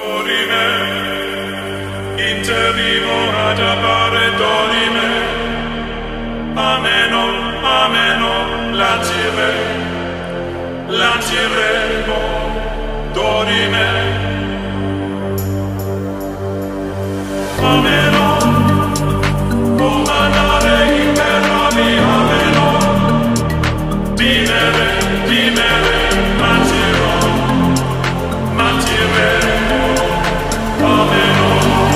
Dorime, interrimo ad appare dorime, ameno, ameno, lanciremo, dorime, ameno, comandare interromi, ameno, dimere, mantiremo, ameno.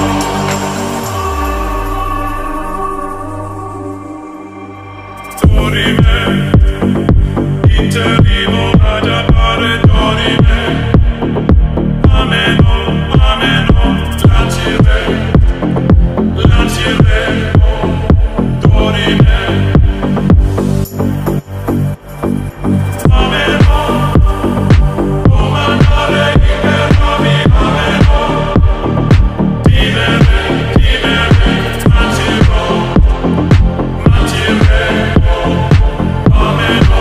Dorime, interrimo ad appare dorime, ameno, ameno, lanciremo, dorime, ameno, comandare interromi, ameno, dimere, mantiremo, ameno.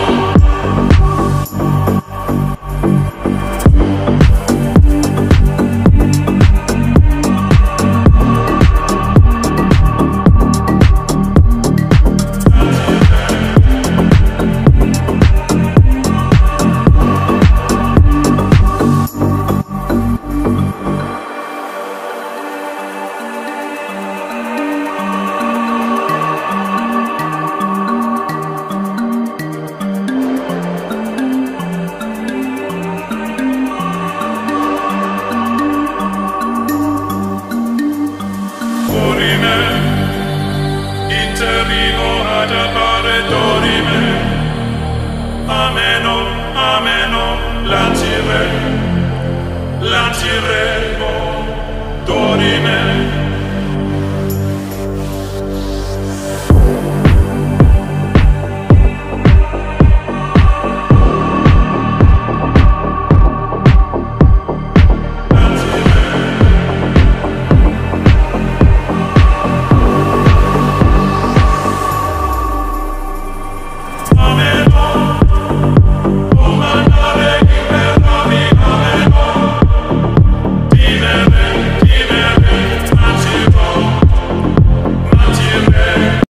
Dorime, interrimo ad appare dorime, ameno, ameno, lanciremo.